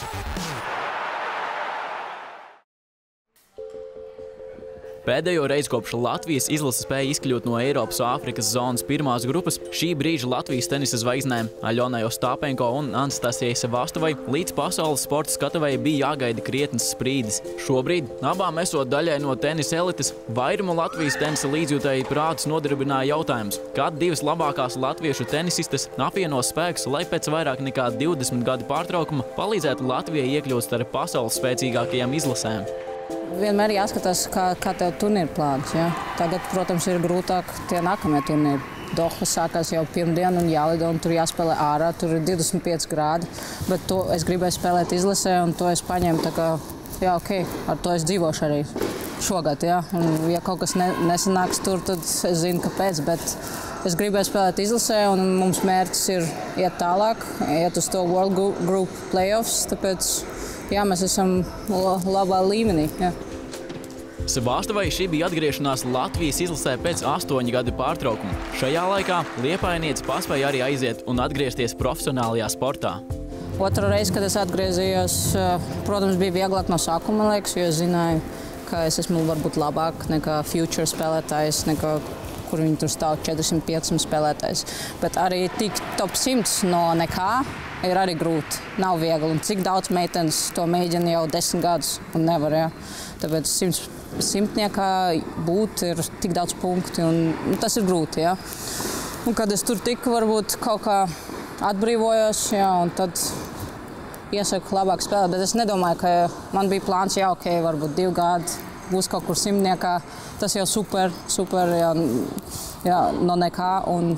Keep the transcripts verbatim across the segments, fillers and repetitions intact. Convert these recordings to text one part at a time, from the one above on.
Pēdējo reizi kopš Latvijas izlase spēja izkļūt no Eiropas Āfrikas zonas pirmās grupas, šī brīža Latvijas tenisa zvaigznēm Aļonai Ostapenko un Anastasijai Sevastovai līdz pasaules sporta skatuvei bija jāgaida krietnes sprīdis. Šobrīd abām esot daļai no tenisa elites, vairumu Latvijas tenisa līdzjūtēji prātus nodarbināja jautājums, kad divas labākās latviešu tenisistes apvienos spēkus, lai pēc vairāk nekā divdesmit gadu pārtraukuma palīdzētu Latvijai iekļūt starp pasaules spēcīgākajām izlasēm. Vienmēr jāskatās, kā, kā tev turnīra plāns. Ja? Tagad, protams, ir grūtāk tie nākamie turnīri. Doha sākās jau pirmdien un jālido, un tur jāspēlē ārā, tur ir divdesmit pieci grādi. Bet to es gribēju spēlēt izlasē, un to es paņēmu tā kā, jā, ok, ar to es dzīvošu arī šogad. Ja, un, ja kaut kas ne, nesanāks tur, tad es zinu, kāpēc. Bet es gribēju spēlēt izlasē, un mums mērķis ir iet tālāk, iet uz to World Group Playoffs, tāpēc jā, mēs esam labā līmenī. Jā. Sevastovai šī bija atgriešanās Latvijas izlasē pēc astoņu gadu pārtraukuma. Šajā laikā liepājniece paspēja arī aiziet un atgriezties profesionālajā sportā. Otru reizi, kad es atgriezījos, protams, bija vieglāk no sākuma, man liekas, jo es zināju, ka es esmu varbūt labāk nekā future spēlētājs, nekā kur viņi tur stāv četrdesmit pieci spēlētājs. Bet arī tik top simts no nekā ir arī grūti. Nav viegli. Un cik daudz meitenes to mēģina jau desmit gadus un nevar, jā. Tāpēc simts, simtniekā būt ir tik daudz punkti un, un tas ir grūti, jā. Un kad es tur tiku, varbūt kaut kā atbrīvojos, jā, un tad iesaku labāk spēlēt. Bet es nedomāju, ka man bija plāns, jā, ok, varbūt divi gadi būs kaut kur simtniekā. Tas jau super, super, jā, jā, no nekā. Un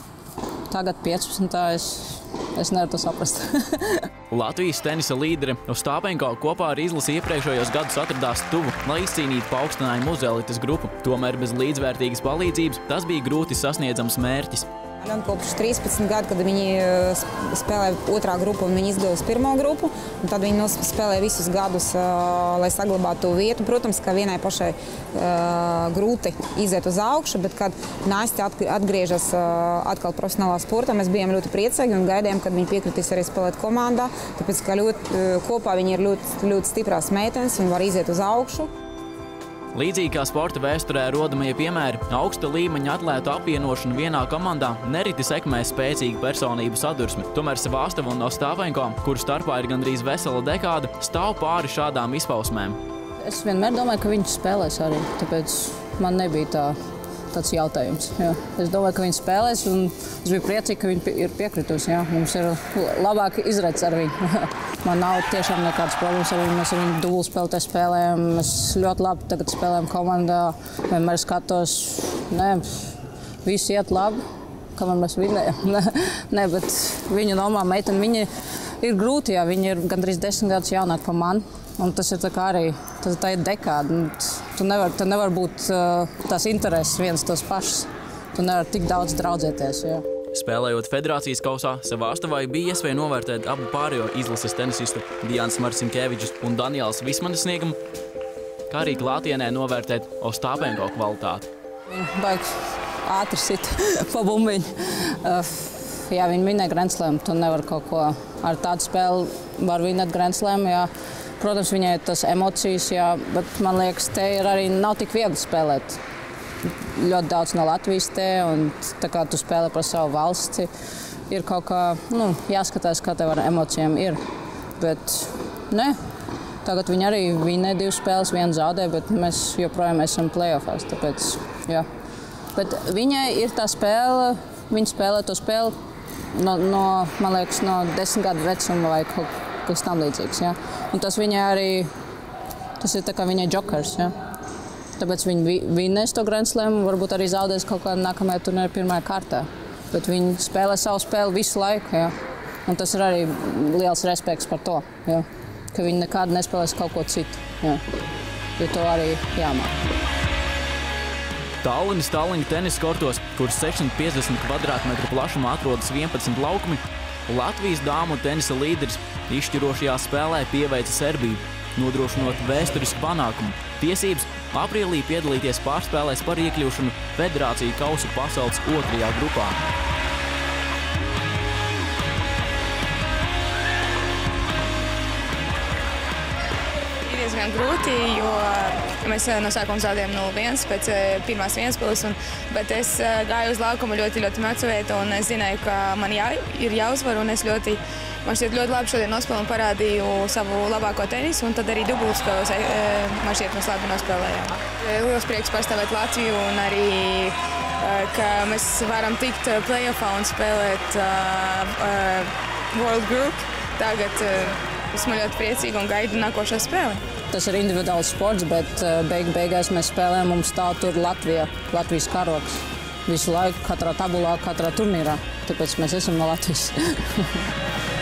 tagad piecpadsmitā es, es nevaru to saprast. Latvijas tenisa līdere Ostapenko kopā ar izlasi iepriekšējos gadus atradās tuvu, lai izcīnītu paaugstinājumu uz elites grupu. Tomēr bez līdzvērtīgas palīdzības tas bija grūti sasniedzams mērķis. Un kopš trīspadsmit gadu, kad viņi spēlēja otrā grupu un viņi izdevusi pirmo grupu, un tad viņi spēlēja visus gadus, lai saglabātu vietu. Protams, ka vienai pašai grūti iziet uz augšu, bet kad Nastja atgriežas atkal profesionālā sportā, mēs bijām ļoti priecīgi un gaidījām, kad viņi piekritīs arī spēlēt komandā, tāpēc, ka ļoti, kopā viņi ir ļoti, ļoti stiprās meitenes un var iziet uz augšu. Līdzīgi kā sporta vēsturē rodamie piemēri, augsta līmeņa atlētu apvienošana vienā komandā nereti sekmē spēcīgu personību sadursmi. Tomēr Sevastova un Ostapenko, kuru starpā ir gandrīz vesela dekāda, stāv pāri šādām izpausmēm. Es vienmēr domāju, ka viņš spēlēs arī, tāpēc man nebija tā, tāds jautājums. Jā. Es domāju, ka viņi spēlēs, un es biju priecīgi, ka viņi ir piekritusi. Jā. Mums ir labāk izredz ar viņu. Man nav tiešām nekādas problēmas ar viņu. Mēs ar viņu dubulu spēlētē spēlējam. Mēs ļoti labi tagad spēlējam komandā. Vienmēr skatos, ne, viss iet labi, kamēr mēs vinējam. Ne, bet viņa normāla meitene, viņa ir grūti, jā. Viņa ir gandrīz desmit gadus jaunāk par mani. Un tas ir tā kā arī, tas tā ir dekāda. Tu nevar, tu nevar būt uh, tās intereses viens tos pašas. Tu nevar tik daudz draudzēties, jā. Spēlējot federācijas kausā, Sevastovai bija iespēja novērtēt abu pārējo izlases tenisistu Diānas Marcinkevičus un Daniels Vismanas sniegumu, kā arī klātienē novērtēt Ostapenko kvalitāti. Viņa baigi ātri sit pa bumbiņu. Uh, jā, viņa vinē Grand Slam. Tu nevar kaut ko ar tādu spēli var vinēt Grand Slam, jā. Protams, viņai ir tas emocijas, jā, bet man liekas, te ir arī nav tik viegli spēlēt. Ļoti daudz no Latvijas te, un tā kā tu spēlē par savu valsti, ir kaut kā, nu, jāskatās, kā tev ar emocijām ir. Bet, ne, tagad viņi arī vinē divas spēles, vienu zaudē, bet mēs joprojām esam playoffās, tāpēc, jā. Bet viņai ir tā spēle, viņa spēlē to spēli no, no man liekas, no desmit gadu vecuma vai kaut kas tam līdzīgs, jā. Un tas viņai arī, tas ir tā kā viņai jokers, jā. Tāpēc viņi vinnēs to Grand Slam, varbūt arī zaudēs kaut kādā nākamajā turnīrā pirmajā kārtā. Bet viņi spēlē savu spēli visu laiku, jā. Un tas ir arī liels respekts par to, jā. Ka viņi nekad nespēlēs kaut ko citu, jā. Jo to arī jāmāk. Tallinas Tallinka tenisa kortos, kur sešsimt piecdesmit kvadrātmetru plašumā atrodas vienpadsmit laukumi, Latvijas dāmu tenisa līderis izšķirošajā spēlē pieveica Serbiju, nodrošinot vēsturisku panākumu. Tiesības aprīlī piedalīties pārspēlēs par iekļūšanu Federāciju kausu pasaules otrajā grupā. diezgan grūti, jo mēs no sākuma zaudējām nulle viens pēc pirmās vienspēles, bet es gāju uz laukumu ļoti, ļoti motivēta un es zināju, ka man jā, ir jāuzvar un es ļoti, man šķiet ļoti labi šodien nospēlēju un parādīju savu labāko tenisu un tad arī dubultspēles man šķiet mēs labi nospēlējām. Liels prieks pārstāvēt Latviju un arī, ka mēs varam tikt playoffā un spēlēt uh, uh, World Group. Tagad uh, esmu ļoti priecīga un gaidu nākošo spēli. Tas ir individuāls sports, bet beig beigās mēs spēlējam, mums stāv tur Latvija, Latvijas karogs. Visu laiku, katrā tabulā, katrā turnīrā. Tāpēc mēs esam no Latvijas.